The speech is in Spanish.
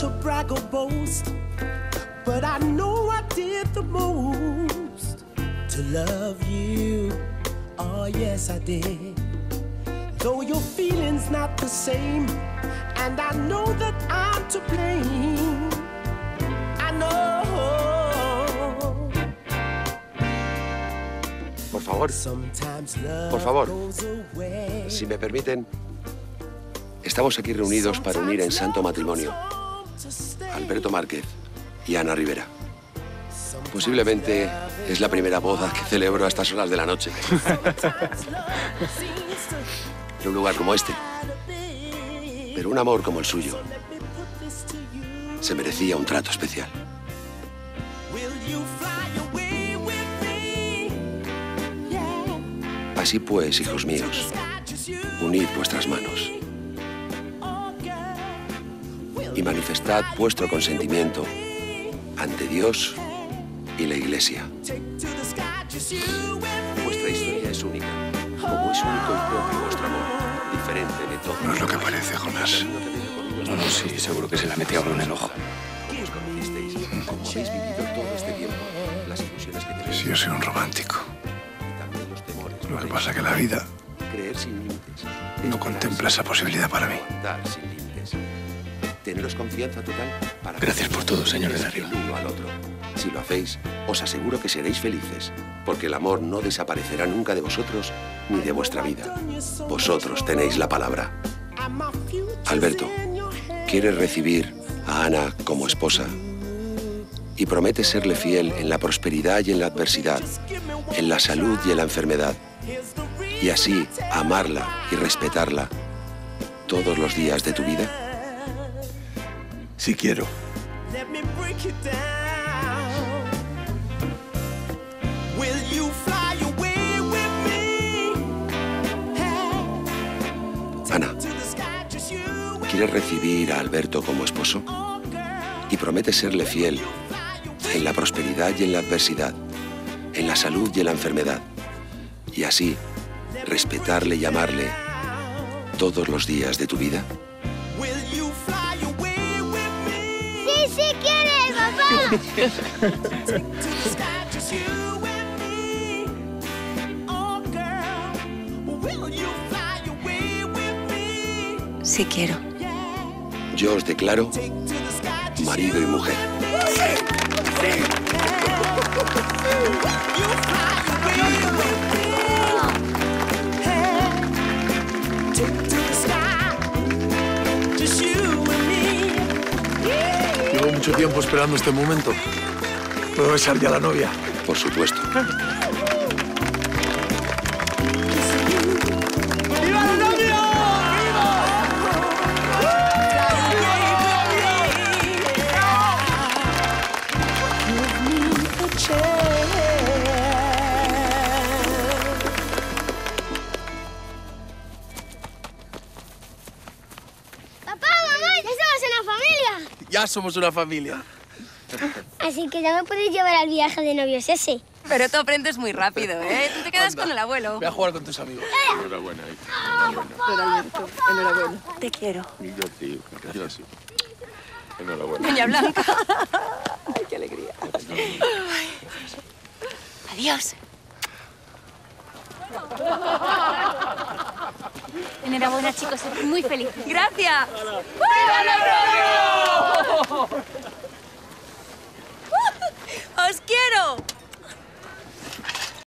to brag or boast, but I know I did the most to love you. Oh, yes, I did. Though your feeling's not the same, and I know that I'm to blame. I know. Por favor, si me permiten, estamos aquí reunidos para unir en santo matrimonio a Alberto Márquez y Ana Rivera. Posiblemente es la primera boda que celebro a estas horas de la noche. En un lugar como este. Pero un amor como el suyo se merecía un trato especial. Así pues, hijos míos, unid vuestras manos y manifestad vuestro consentimiento ante Dios y la Iglesia. Vuestra historia es única, como es único y propio vuestro amor, diferente de todo. No es lo que parece, Jonás. No, sí, seguro que se le ha metido algo en el ojo. ¿Cómo os conocisteis? ¿Cómo habéis vivido todo este tiempo? Las ilusiones que tenéis. Sí, yo soy un romántico. Y también los temores. Lo que pasa es que la vida Creer sin límites. no contempla esa posibilidad para mí. Aguantar sin límites. Teneros confianza total para... Gracias por todo, señor de la Riva. El uno al otro. Si lo hacéis, os aseguro que seréis felices, porque el amor no desaparecerá nunca de vosotros ni de vuestra vida. Vosotros tenéis la palabra. Alberto, ¿quieres recibir a Ana como esposa? Y prometes serle fiel en la prosperidad y en la adversidad, en la salud y en la enfermedad, y así amarla y respetarla todos los días de tu vida. Sí quiero. Ana, ¿quieres recibir a Alberto como esposo? Y prometes serle fiel en la prosperidad y en la adversidad, en la salud y en la enfermedad, y así respetarle y amarle todos los días de tu vida. ¡Sí quieres, papá! Sí quiero. Yo os declaro marido y mujer. Llevo mucho tiempo esperando este momento. ¿Puedo besar ya a la novia? Por supuesto. Papá, mamá, ya somos una familia. Ya somos una familia. Así que ya me podéis llevar al viaje de novios ese. Pero tú aprendes muy rápido, ¿eh? Tú te quedas Anda. con el abuelo. Voy a jugar con tus amigos. Enhorabuena, hija. Alberto, enhorabuena. Te quiero. Y yo, tío. Yo sí. Enhorabuena. Doña Blanca. Ay, qué alegría. Adiós. Enhorabuena, chicos, estoy muy feliz. Gracias. ¡Os quiero!